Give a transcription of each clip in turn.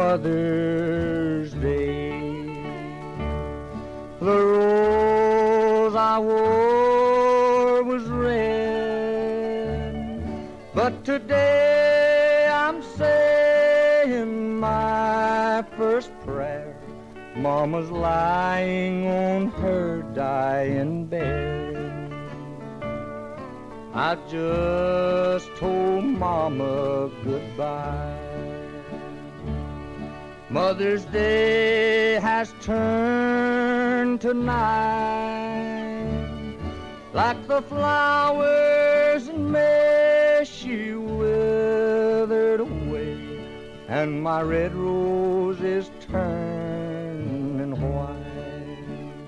Mother's Day. The rose I wore was red, but today I'm saying my first prayer. Mama's lying on her dying bed. I just told Mama goodbye. Mother's Day has turned to night. Like the flowers in May, she withered away, and my red rose is turning white.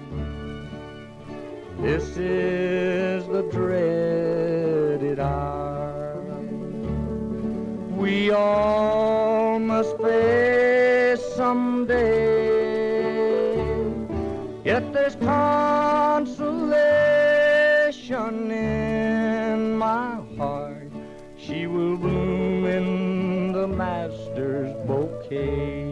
This is the dreaded hour we all must face someday. Yet there's consolation in my heart. She will bloom in the Master's bouquet.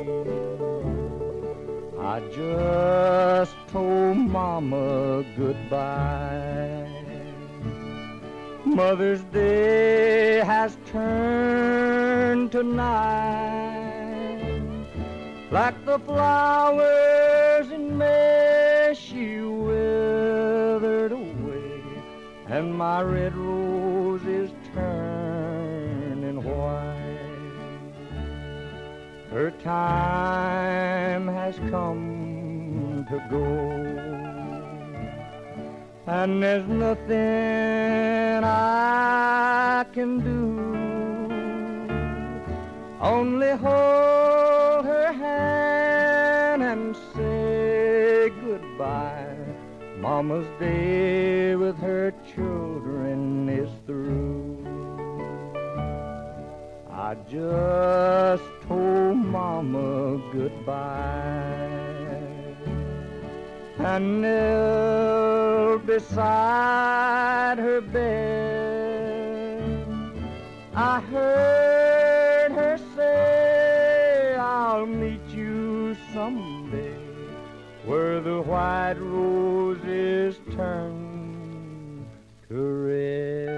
I just told Mama goodbye. Mother's Day has turned to night. Like the flowers in May, she withered away, and my red rose is turning white. Her time has come to go, and there's nothing I can do. Only hold her hand and say goodbye. Mama's day with her children is through. I just told Mama goodbye, and knelt beside her bed. I heard her say, I'll meet you someday, where the white roses turn to red.